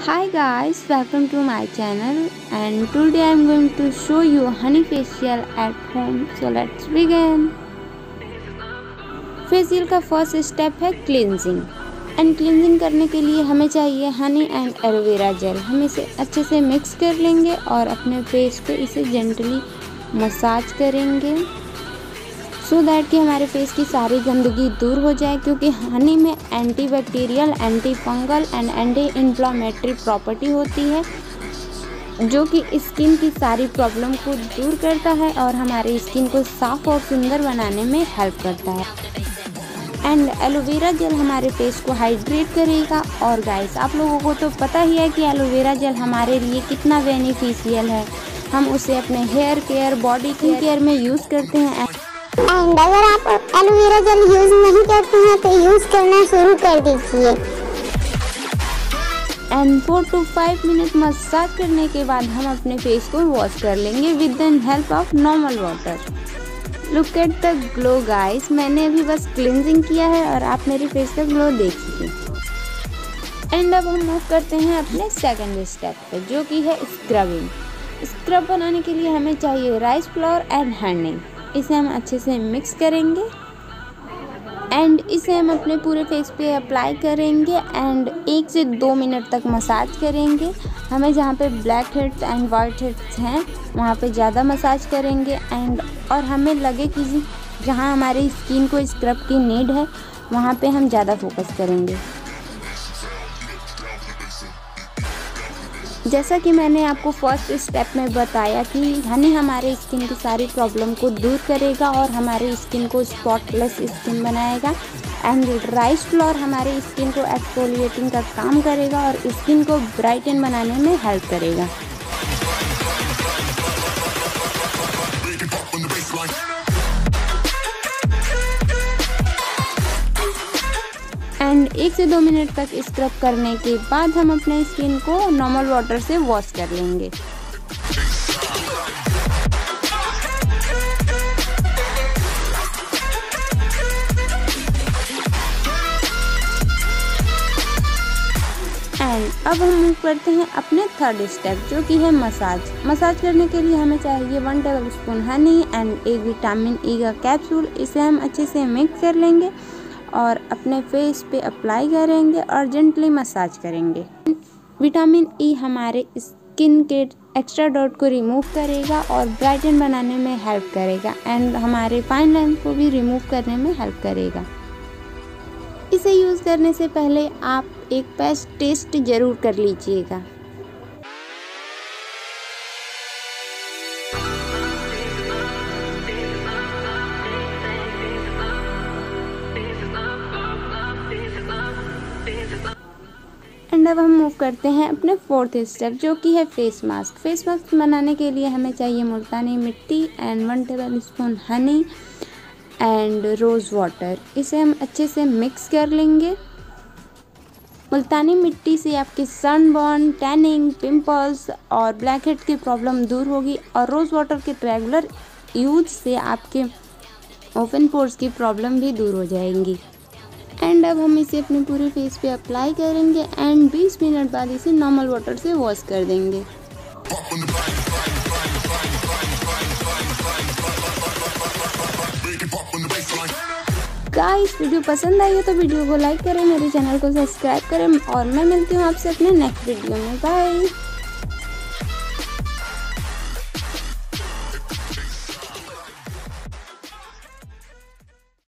Hi guys, welcome to my channel and today I am going to show you honey facial at home. So let's begin. Facial का first step है cleansing and cleansing करने के लिए हमें चाहिए honey and aloe jail. हम इसे अच्छे से मिक्स कर लेंगे और अपने फेस पे इसे जेंटली मसाज करेंगे सो दैट कि हमारे फेस की सारी गंदगी दूर हो जाए, क्योंकि हनी में antibacterial, anti fungal and anti inflammatory property होती है जो कि स्किन की सारी प्रॉब्लम को दूर करता है और हमारी स्किन को साफ और सुंदर बनाने में हेल्प करता है। And aloe vera gel face को हाइड्रेट करेगा। और गाइस, आप लोगों को तो पता ही है कि एलोवेरा जेल हमारे लिए कितना बेनिफिशियल है। हम उसे अपने हेयर केयर, बॉडी केयर में यूज़ करते हैं। एंड अगर आप एलोवेरा जेल यूज नहीं करते हैं तो यूज करना शुरू कर दीजिए। एंड 4 to 5 मिनट मसाज करने के बाद हम अपने फेस को वॉश कर लेंगे with the help of normal water. Look at the glow guys, मैंने अभी बस क्लींजिंग किया है और आप मेरे फेस का ग्लो देखिए। एंड अब हम मूव करते हैं अपने सेकंड स्टेप पे, जो कि है स्क्रबिंग। स्क्रब बनाने के लिए हमें चाहिए राइस फ्लोर एंड हनी। इसे हम अच्छे से मिक्स करेंगे एंड इसे हम अपने पूरे फेस पे अप्लाई करेंगे एंड 1 से 2 मिनट तक मसाज करेंगे। हमें जहाँ पे blackheads and whiteheads हैं वहाँ पे ज़्यादा मसाज करेंगे एंड और हमें लगे कि जहाँ हमारी स्किन को स्क्रब की नीड है वहाँ पे हम ज़्यादा फोकस करेंगे। जैसा कि मैंने आपको फर्स्ट स्टेप में बताया कि हनी हमारे स्किन की सारी प्रॉब्लम को दूर करेगा और हमारे स्किन को स्पॉटलेस स्किन बनाएगा। एंड राइस फ्लोर हमारे स्किन को एक्सफोलिएटिंग का काम करेगा और स्किन को ब्राइटन बनाने में हेल्प करेगा। एंड 1 से 2 मिनट तक स्क्रब करने के बाद हम अपने स्किन को नॉर्मल वाटर से वॉश कर लेंगे। एंड अब हम मूव करते हैं अपने थर्ड स्टेप, जो कि है मसाज। मसाज करने के लिए हमें चाहिए 1 टेबलस्पून हनी एंड एक विटामिन ई का कैप्सूल। इसे हम अच्छे से मिक्स कर लेंगे और अपने फेस पे अप्लाई करेंगे और जेंटली मसाज करेंगे। विटामिन ई हमारे स्किन के एक्स्ट्रा डॉट को रिमूव करेगा और ब्राइटन बनाने में हेल्प करेगा एंड हमारे फाइन लाइन को भी रिमूव करने में हेल्प करेगा। इसे यूज़ करने से पहले आप एक पैच टेस्ट ज़रूर कर लीजिएगा। एंड अब हम मूव करते हैं अपने फोर्थ स्टेप, जो कि है फेस मास्क। फेस मास्क बनाने के लिए हमें चाहिए multani mitti and 1 tablespoon honey and rose water. इसे हम अच्छे से मिक्स कर लेंगे। मुल्तानी मिट्टी से आपकी सनबर्न, टैनिंग, पिंपल्स और ब्लैक हेड की प्रॉब्लम दूर होगी और रोज़ वाटर के रेगुलर यूज से आपके ओपन पोर्स की प्रॉब्लम भी दूर हो जाएंगी। एंड अब हम इसे अपने पूरे फेस पे अप्लाई करेंगे एंड 20 मिनट बाद इसे नॉर्मल वाटर से वॉश कर देंगे। गाइस, वीडियो पसंद आई हो तो वीडियो को लाइक करें, मेरे चैनल को सब्सक्राइब करें और मैं मिलती हूँ आपसे अपने नेक्स्ट वीडियो में। बाय।